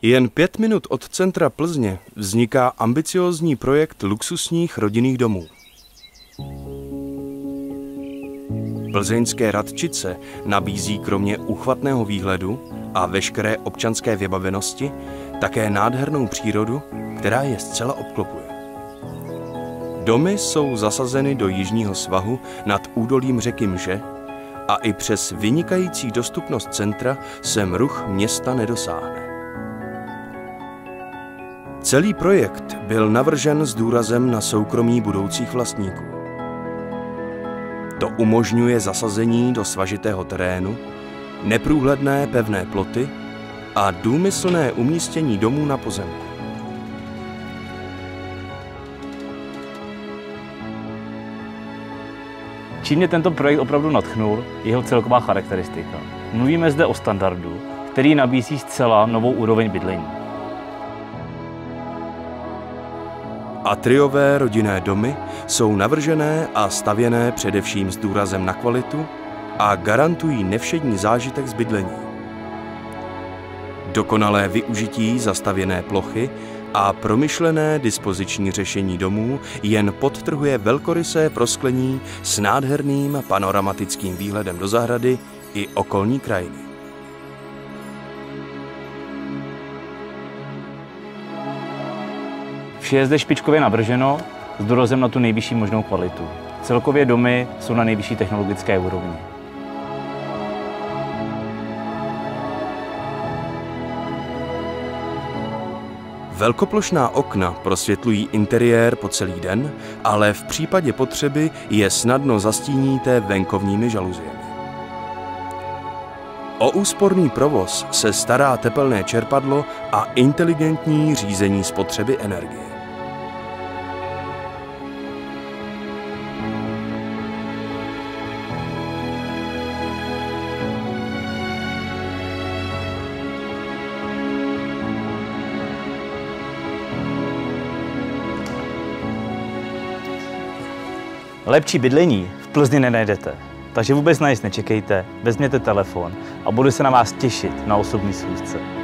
Jen 5 minut od centra Plzně vzniká ambiciózní projekt luxusních rodinných domů. Plzeňské Radčice nabízí kromě úchvatného výhledu a veškeré občanské vybavenosti také nádhernou přírodu, která je zcela obklopuje. Domy jsou zasazeny do jižního svahu nad údolím řeky Mže a i přes vynikající dostupnost centra sem ruch města nedosáhne. Celý projekt byl navržen s důrazem na soukromí budoucích vlastníků. To umožňuje zasazení do svažitého terénu, neprůhledné pevné ploty a důmyslné umístění domů na pozemku. Čím mě tento projekt opravdu nadchnul, je jeho celková charakteristika. Mluvíme zde o standardu, který nabízí zcela novou úroveň bydlení. Atriové rodinné domy jsou navržené a stavěné především s důrazem na kvalitu a garantují nevšední zážitek z bydlení. Dokonalé využití zastavěné plochy a promyšlené dispoziční řešení domů jen podtrhuje velkorysé prosklení s nádherným panoramatickým výhledem do zahrady i okolní krajiny. Vše je zde špičkově navrženo s důrazem na tu nejvyšší možnou kvalitu. Celkově domy jsou na nejvyšší technologické úrovni. Velkoplošná okna prosvětlují interiér po celý den, ale v případě potřeby je snadno zastíníte venkovními žaluziemi. O úsporný provoz se stará tepelné čerpadlo a inteligentní řízení spotřeby energie. Lepší bydlení v Plzni nenajdete, takže vůbec na nic nečekejte, vezměte telefon a budu se na vás těšit na osobní schůzce.